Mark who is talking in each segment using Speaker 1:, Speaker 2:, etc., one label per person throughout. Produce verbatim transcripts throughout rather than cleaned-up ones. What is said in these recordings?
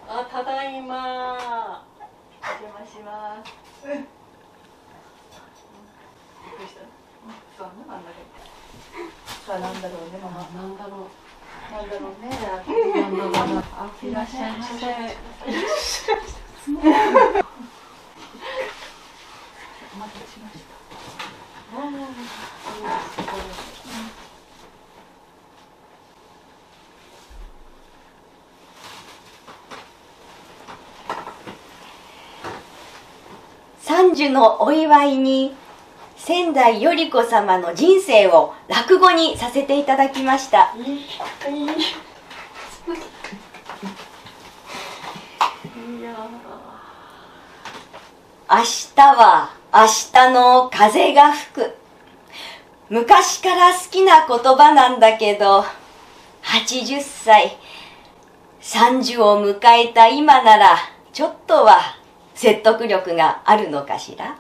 Speaker 1: あ、ただいま。お邪魔します。びっくりした。そうね、なんだろう。さあ、なんだろうね、ママ。なんだろう。なんだろうね。なんだろうな。あ、いらっしゃいませ。お待たせしました。ああ、すごい。
Speaker 2: 三寿のお祝いに仙台より子様の人生を落語にさせていただきました。
Speaker 1: いい、いい。いや
Speaker 2: 明日は明日の風が吹く。昔から好きな言葉なんだけど、はちじゅっさい、さんじゅうを迎えた今ならちょっとは説得力があるのかしら。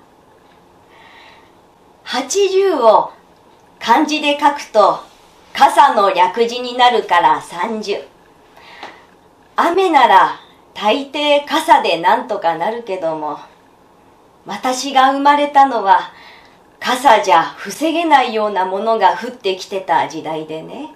Speaker 2: はちじゅうを漢字で書くと傘の略字になるからさんじゅう。雨なら大抵傘でなんとかなるけども、私が生まれたのは傘じゃ防げないようなものが降ってきてた時代でね。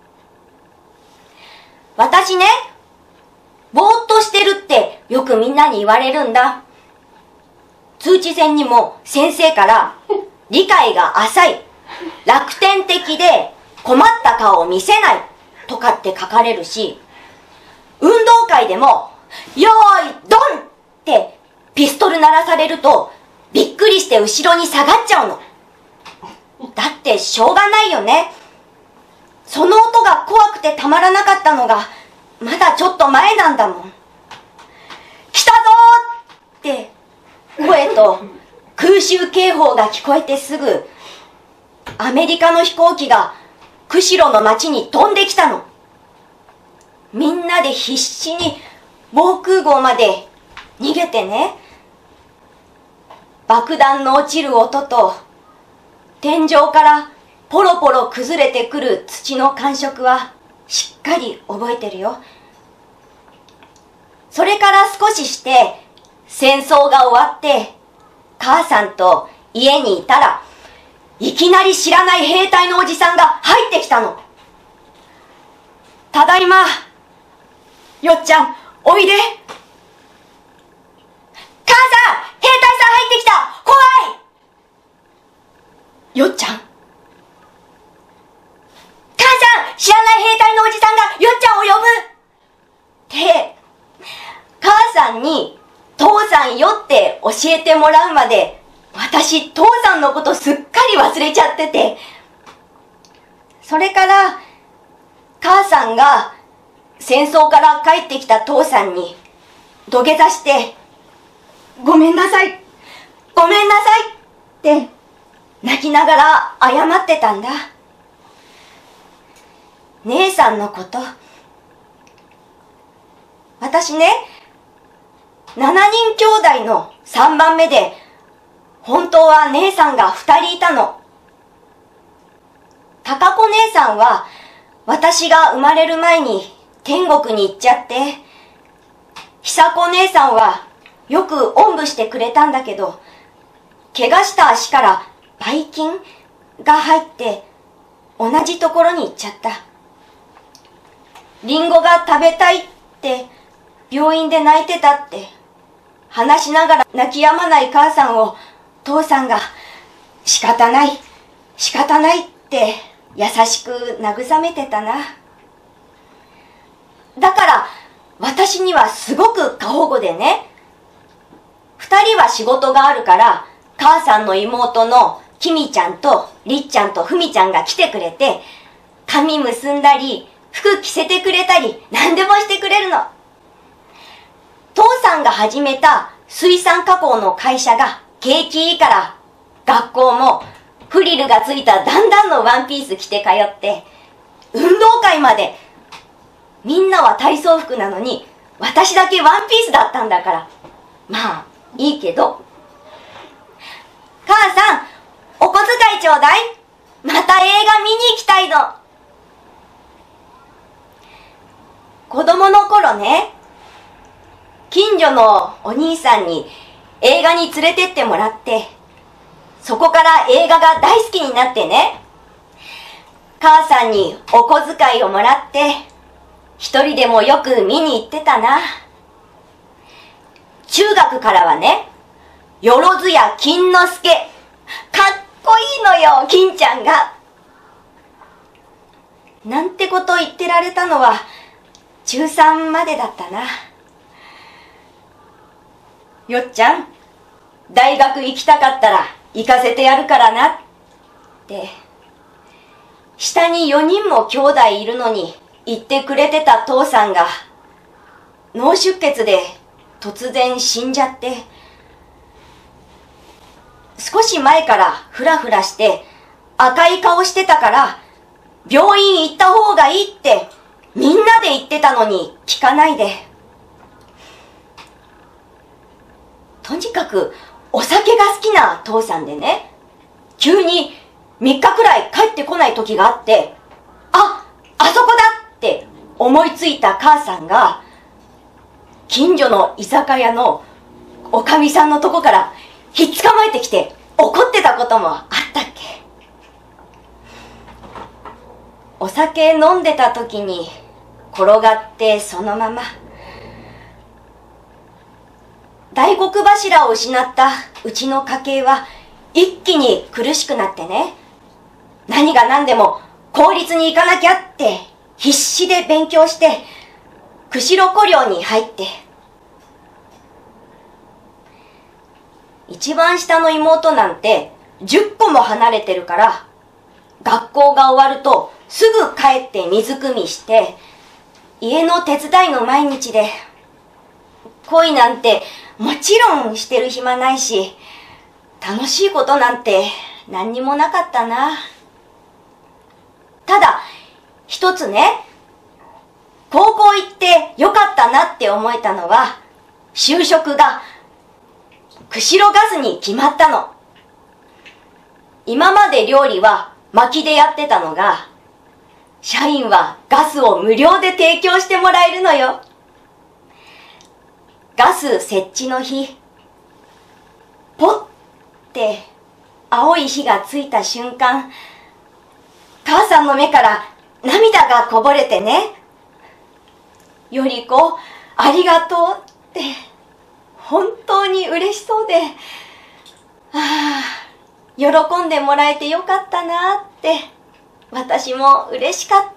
Speaker 2: 私ね、ぼーっとしてるってよくみんなに言われるんだ。通知線にも先生から理解が浅い、楽天的で困った顔を見せないとかって書かれるし、運動会でもよーいドンってピストル鳴らされるとびっくりして後ろに下がっちゃうの。だってしょうがないよね。その音が怖くてたまらなかったのがまだちょっと前なんだもん。来たぞーって声と空襲警報が聞こえてすぐ、アメリカの飛行機が釧路の町に飛んできたの。みんなで必死に防空壕まで逃げてね。爆弾の落ちる音と天井からポロポロ崩れてくる土の感触はしっかり覚えてるよ。それから少しして戦争が終わって母さんと家にいたら、いきなり知らない兵隊のおじさんが入ってきたの。ただいま、よっちゃんおいで。母さん、兵隊さん入ってきた、怖い。よっちゃん、母さん、知らない兵隊のおじさんがよっちゃんを呼ぶって母さんに父さんよって教えてもらうまで、私父さんのことすっかり忘れちゃってて、それから母さんが戦争から帰ってきた父さんに土下座してごめんなさいごめんなさいって泣きながら謝ってたんだ。姉さんのこと、私ね、しちにん兄弟のさんばんめで、本当は姉さんがふたりいたの。高子姉さんは私が生まれる前に天国に行っちゃって、久子姉さんはよくおんぶしてくれたんだけど、怪我した足からばい菌が入って同じところに行っちゃった。リンゴが食べたいって病院で泣いてたって話しながら泣き止まない母さんを父さんが仕方ない仕方ないって優しく慰めてたな。だから私にはすごく過保護でね、二人は仕事があるから母さんの妹のきみちゃんとりっちゃんとふみちゃんが来てくれて、髪結んだり服着せてくれたり何でもしてくれるの。父さんが始めた水産加工の会社が景気いいから、学校もフリルがついた段々のワンピース着て通って、運動会までみんなは体操服なのに私だけワンピースだったんだから、まあいいけど。母さん、お小遣いちょうだい。また映画見に行きたいの。子供の頃ね、 所のお兄さんに映画に連れてってもらって、そこから映画が大好きになってね、母さんにお小遣いをもらって、一人でもよく見に行ってたな。中学からはね、よろずや金之助、かっこいいのよ、金ちゃんが。なんてこと言ってられたのは、中さんまでだったな。よっちゃん、大学行きたかったら行かせてやるからなって、下によにんも兄弟いるのに言ってくれてた父さんが、脳出血で突然死んじゃって、少し前からフラフラして赤い顔してたから、病院行った方がいいってみんなで言ってたのに聞かないで。とにかくお酒が好きな父さんでね、急にみっかくらい帰ってこない時があって、あ、あそこだって思いついた母さんが、近所の居酒屋のおかみさんのとこからひっ捕まえてきて怒ってたこともあったっけ。お酒飲んでた時に転がってそのまま。大黒柱を失ったうちの家系は一気に苦しくなってね、何が何でも公立に行かなきゃって必死で勉強して、釧路湖寮に入って、一番下の妹なんてじゅっこも離れてるから、学校が終わるとすぐ帰って水汲みして、家の手伝いの毎日で、恋なんてもちろんしてる暇ないし、楽しいことなんて何にもなかったな。ただ、一つね、高校行ってよかったなって思えたのは、就職が釧路ガスに決まったの。今まで料理は薪でやってたのが、社員はガスを無料で提供してもらえるのよ。ガス設置の日、ポッって青い火がついた瞬間、母さんの目から涙がこぼれてね、より子、ありがとうって本当に嬉しそうで、ああ、喜んでもらえてよかったなって私も嬉しかった。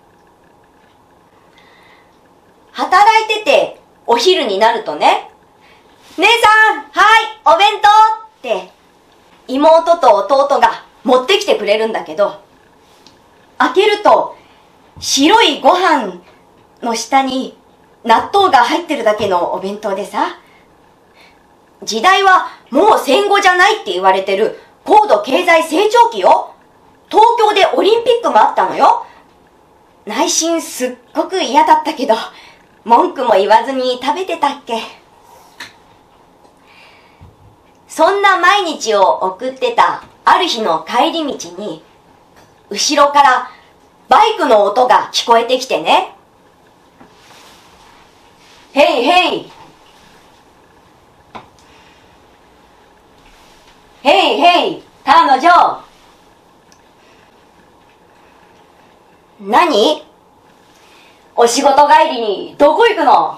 Speaker 2: 働いててお昼になるとね、姉さん、はい、お弁当って妹と弟が持ってきてくれるんだけど、開けると白いご飯の下に納豆が入ってるだけのお弁当でさ、時代はもう戦後じゃないって言われてる高度経済成長期よ。東京でオリンピックもあったのよ。内心すっごく嫌だったけど、文句も言わずに食べてたっけ。そんな毎日を送ってたある日の帰り道に、後ろからバイクの音が聞こえてきてね。ヘイヘイヘイヘイ彼女、何？お仕事帰りにどこ行くの？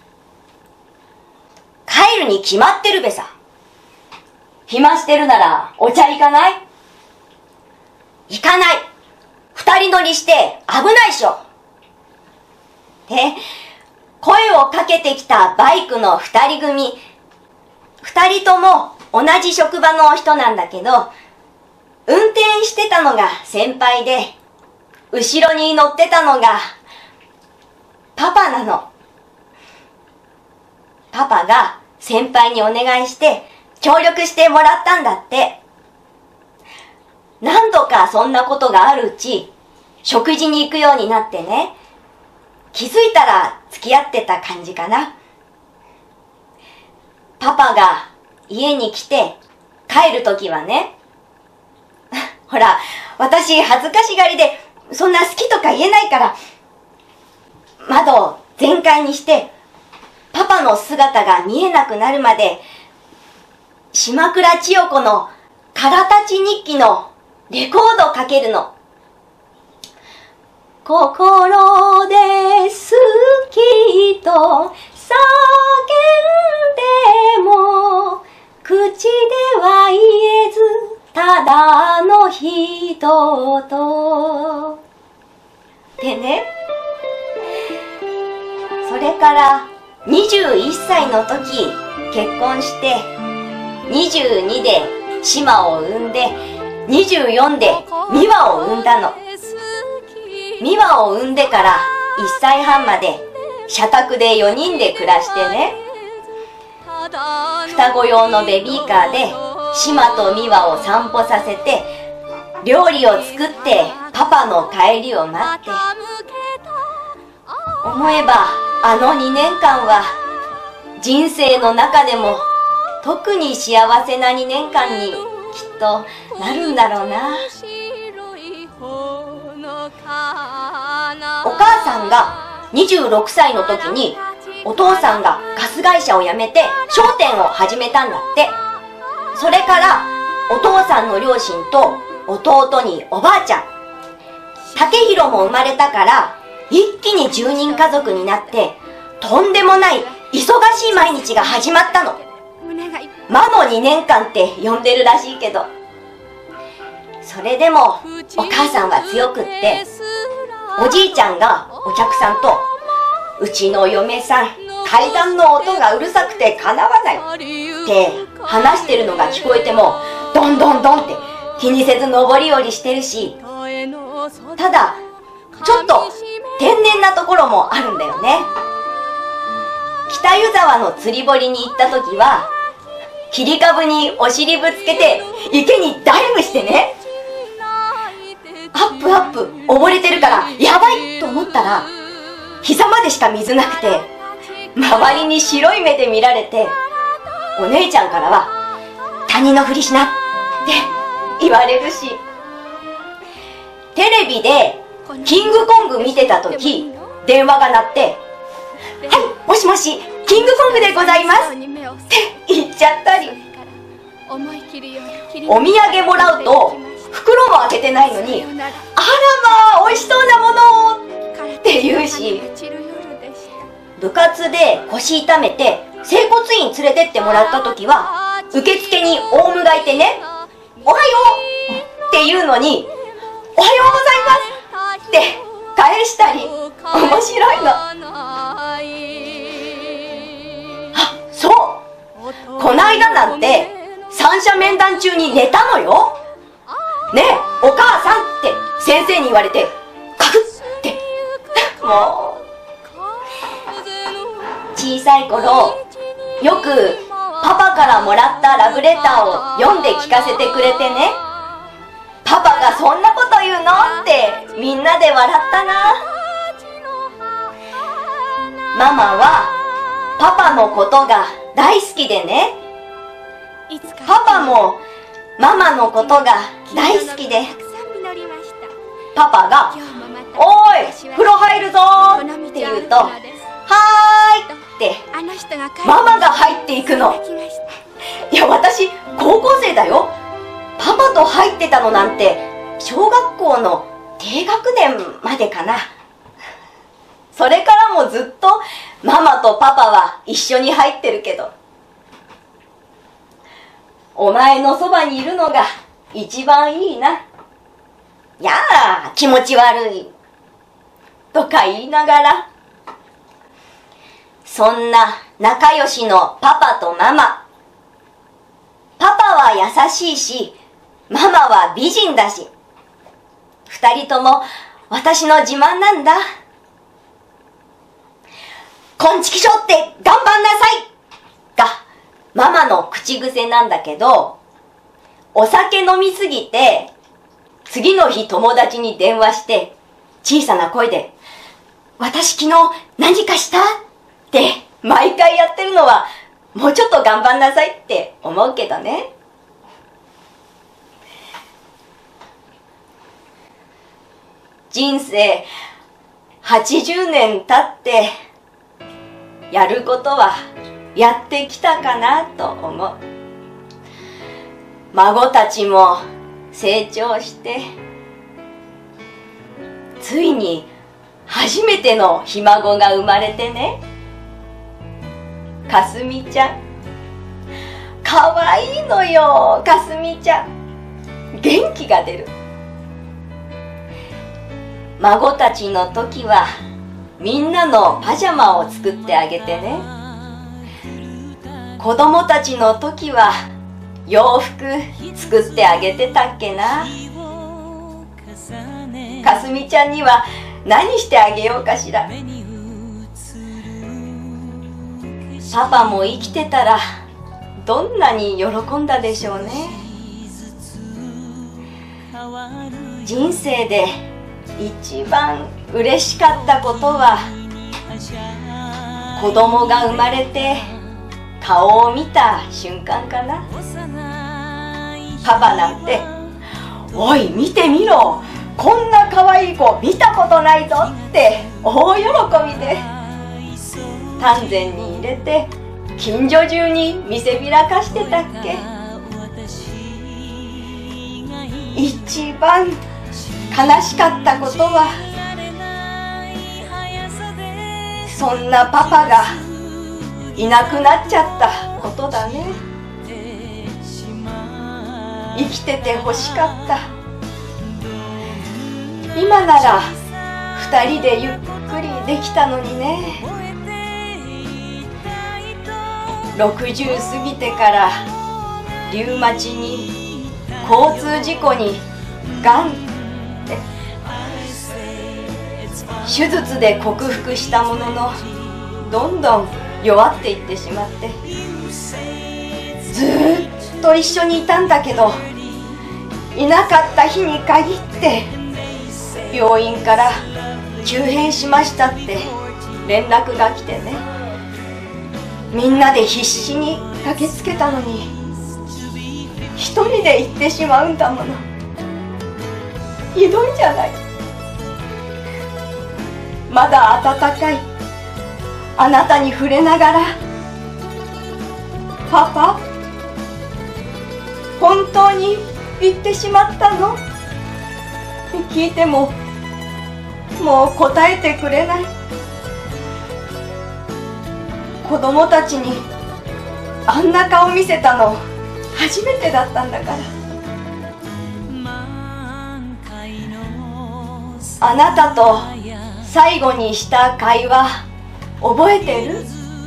Speaker 2: 帰るに決まってるべさ。暇してるならお茶行かない？行かない。二人乗りして危ないっしょ。で、声をかけてきたバイクの二人組。二人とも同じ職場の人なんだけど、運転してたのが先輩で、後ろに乗ってたのがパパなの。パパが先輩にお願いして協力してもらったんだって。何度かそんなことがあるうち、食事に行くようになってね、気づいたら付き合ってた感じかな。パパが家に来て帰るときはね、ほら、私恥ずかしがりでそんな好きとか言えないから、窓を全開にしてパパマの姿が見えなくなるまで、島倉千代子のからたち日記のレコードをかけるの。心で好きと叫んでも口では言えずただの人とでね、それからにじゅういっさいの時結婚してにじゅうにで島を産んでにじゅうよんで美和を産んだの。美和を産んでからいっさいはんまで社宅でよにんで暮らしてね、双子用のベビーカーで島と美和を散歩させて料理を作ってパパの帰りを待って、思えばあのにねんかんは人生の中でも特に幸せなにねんかんにきっとなるんだろうな。お母さんがにじゅうろくさいの時にお父さんがガス会社を辞めて商店を始めたんだって。それからお父さんの両親と弟におばあちゃん、竹広も生まれたから一気にじゅうにんかぞくになってとんでもない忙しい毎日が始まったの。魔のにねんかんって呼んでるらしいけど、それでもお母さんは強くって、おじいちゃんがお客さんとうちの嫁さん階段の音がうるさくてかなわないって話してるのが聞こえてもドンドンドンって気にせず上り下りしてるし、ただちょっと天然なところもあるんだよね。北湯沢の釣り堀に行った時は切り株にお尻ぶつけて池にダイブしてね、アップアップ溺れてるからやばいと思ったら膝までしか水なくて周りに白い目で見られて、お姉ちゃんからは他人のふりしなって言われるし、テレビでキングコング見てた時電話が鳴って、はいもしもしキングコングでございますって言っちゃったり、お土産もらうと袋も開けてないのに、あらまあ美味しそうなものって言うし、部活で腰痛めて整骨院連れてってもらった時は受付にオウムがいてね、おはようって言うのに、おはようございますって返したり、面白いの。あ、そうこないだなんて三者面談中に寝たのよ。ねえお母さんって先生に言われてカクッってもう小さい頃よくパパからもらったラブレターを読んで聞かせてくれてね、パパがそんなこと言うのってみんなで笑ったな。ママはパパのことが大好きでね、パパもママのことが大好きで、パパが「おーい風呂入るぞ」って言うと「はーい」ってママが入っていくの。いや私高校生だよ。パパと入ってたのなんて小学校の低学年までかな。それからもずっとママとパパは一緒に入ってるけど、お前のそばにいるのが一番いいな。やあ気持ち悪いとか言いながら、そんな仲良しのパパとママ。パパは優しいしママは美人だし、二人とも私の自慢なんだ。こんちきしょって頑張んなさいがママの口癖なんだけど、お酒飲みすぎて次の日友達に電話して小さな声で「私昨日何かした?」って毎回やってるのはもうちょっと頑張んなさいって思うけどね。人生はちじゅうねん経ってやることはやってきたかなと思う。孫たちも成長して、ついに初めてのひ孫が生まれてね、かすみちゃん、かわいいのよ。かすみちゃん元気が出る。孫たちの時はみんなのパジャマを作ってあげてね、子供たちの時は洋服作ってあげてたっけな。かすみちゃんには何してあげようかしら。パパも生きてたらどんなに喜んだでしょうね。人生で一番嬉しかったことは、子供が生まれて顔を見た瞬間かな。パパなんて、おい見てみろ、こんな可愛い子見たことないぞって大喜びで丹前に入れて近所中に見せびらかしてたっけ。一番悲しかったことは、そんなパパがいなくなっちゃったことだね。生きてて欲しかった。今なら二人でゆっくりできたのにね。ろくじゅう過ぎてからリウマチに交通事故にがんって手術で克服したものの、どんどん弱っていってしまって、ずーっと一緒にいたんだけど、いなかった日に限って病院から急変しましたって連絡が来てね、みんなで必死に駆けつけたのに一人で行ってしまうんだもの。ひどいじゃない。まだ温かいあなたに触れながら、パパ本当に行ってしまったの？聞いてももう答えてくれない。子供たちにあんな顔見せたの初めてだったんだから。あなたと最後にした会話覚えてる？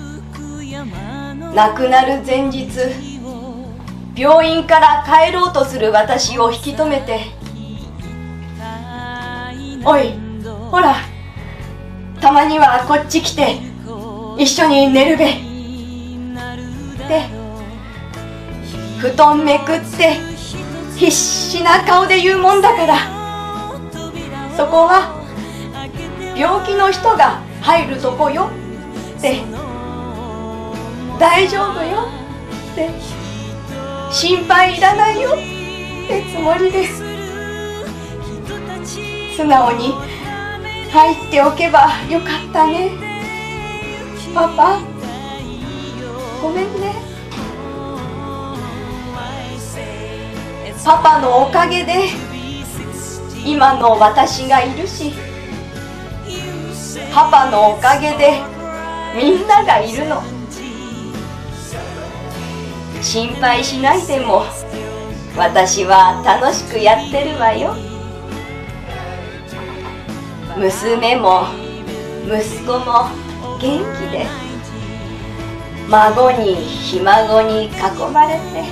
Speaker 2: 亡くなる前日、病院から帰ろうとする私を引き止めて、おい、ほら、たまにはこっち来て一緒に寝るべって布団めくって必死な顔で言うもんだから、そこは病気の人が入るとこよって、大丈夫よって、心配いらないよってつもりで素直に入っておけばよかったね。パパごめんね。パパのおかげで今の私がいるし、パパのおかげでみんながいるの。心配しないでも私は楽しくやってるわよ。娘も息子も元気で、孫にひ孫に囲まれて、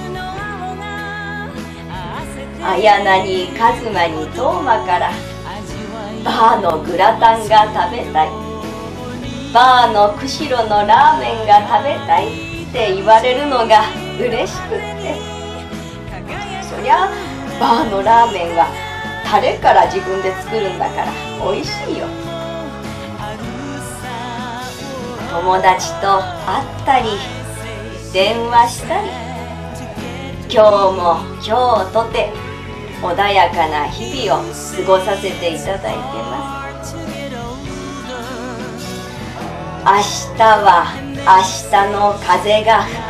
Speaker 2: 綾菜に一馬に當真からバーのグラタンが食べたい、バーの釧路のラーメンが食べたいって言われるのが嬉しくって、そりゃバーのラーメンはタレから自分で作るんだから美味しいよ。友達と会ったり電話したり、今日も今日とて穏やかな日々を過ごさせていただいてます。 明日は明日の風が吹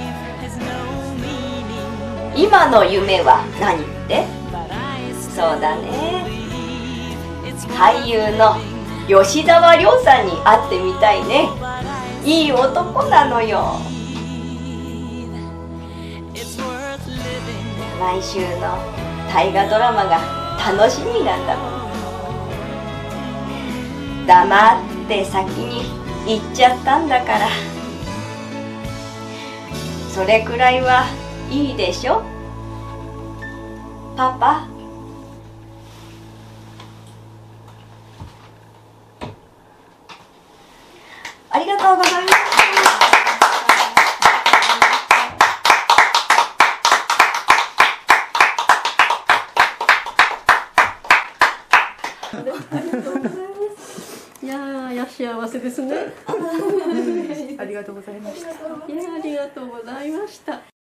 Speaker 2: く。今の夢は何って？そうだね、俳優の吉沢亮さんに会ってみたいね。いい男なのよ。毎週の大河ドラマが楽しみなんだもん。黙って先に行っちゃったんだから、それくらいはいいでしょパパ。ありがとうございます。
Speaker 3: いやー、や幸せですね。
Speaker 1: ありがとうございました。
Speaker 3: いや、ありがとうございました。